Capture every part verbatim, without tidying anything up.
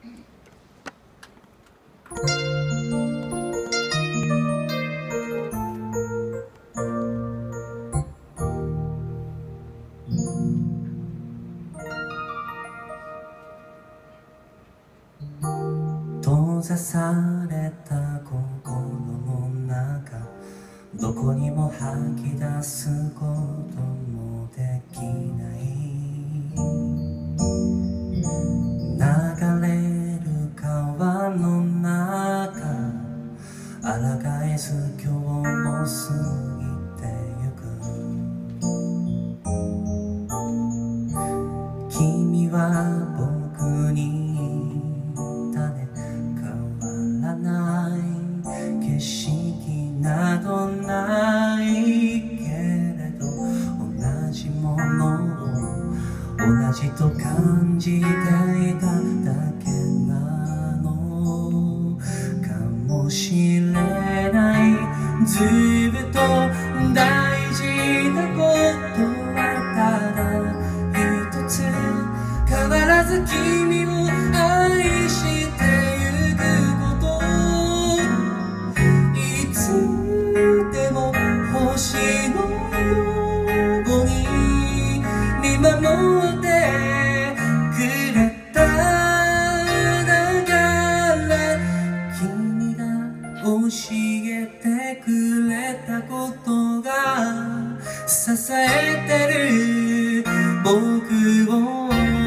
閉ざされた心の中、どこにも吐き出すこともできない。流れる川の中、抗えず今日も過ぎてゆく。君は僕に景色などないけれど、同じものを同じと感じていただけなのかもしれない。ずっと大事なことはただ一つ、変わらず君を愛してゆくこと。星のように見守ってくれただから君が教えてくれたことが支えてる僕を。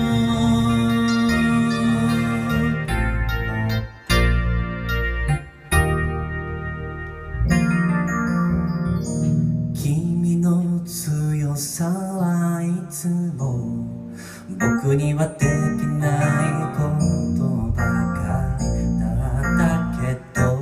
強さはいつも僕にはできないことばかりだったけど、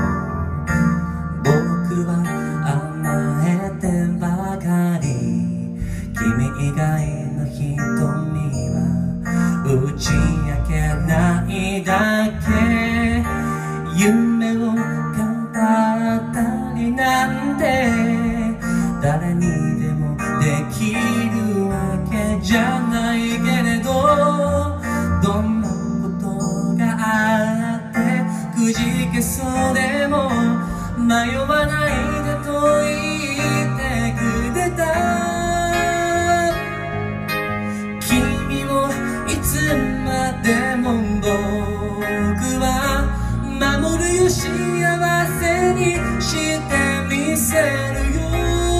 僕は甘えてばかり。君以外の瞳は打ち明けないだけ。夢を語ったりなんて誰にでもできるわけじゃないけれど、どんなことがあってくじけそうでも迷わないでと言ってくれた。君をいつまでも僕は守るよ、幸せにしてみせるよ。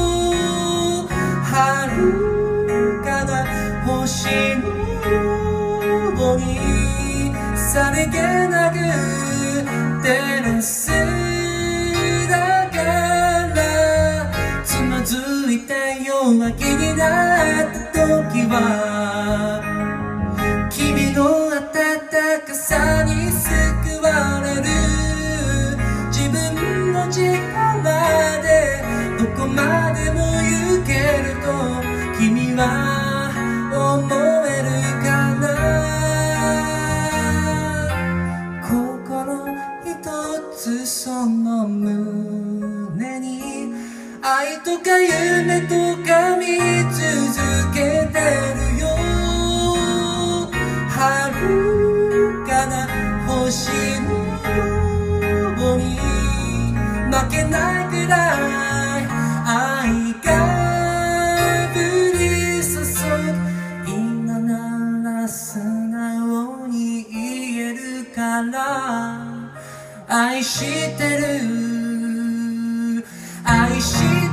遥かな星のようにさりげなく照らすだから、つまずいて弱気になった時は君の温かさに救われる。自分の力でどこまでも行けると君は思えるかな。心一つその胸に愛とか夢とか見続けてるよ。遥かな星のように負けないくらい愛が降り注ぐ。今なら素直に言えるから愛してる愛してる